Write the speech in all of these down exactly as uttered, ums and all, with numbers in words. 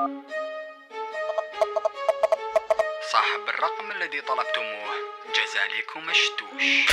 صاحب الرقم الذي طلبتموه جزاليكم مشتوش.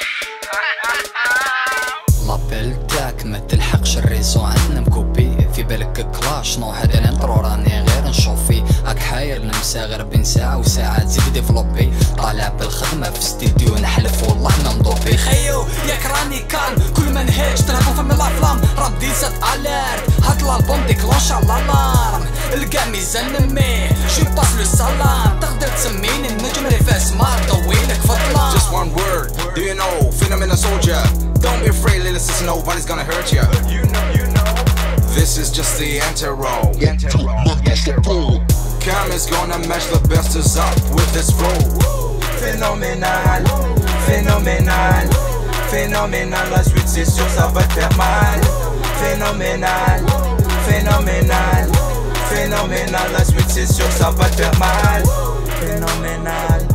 لابيل تاعك ما تلحقش الريزو عندنا مكوبي، في بالك كلاش نو هذا الانترو راني غير نشوف فيه. راك حاير نمسا غير بين ساعة وساعة تزيد ديفلوبي، طالع بالخدمة في ستيديو نحلف والله نمضوبي. خيو ياك راني كالم كل ما نهاج تلعبو فم لافلام، راب ديزات اليرت هاد الالبوم ديكلونش الالارم، الكاع ميزان نميه جي باس لو سلام، تقدر تسميني النجم اللي فاس مار طويلك في الظلام. Just one word, do you know? Phenomenal soldier. Don't be afraid, little sister, nobody's gonna hurt ya. You know, you know. This is just the intro. Intro, intro. Cam is gonna match the best is up with this flow. Phénoménal, phénoménal, phénoménal. La suite c'est sûr ça va te faire mal. Phénoménal, phénoménal, phénoménal. La suite c'est sûr ça va te faire mal. Phénoménal.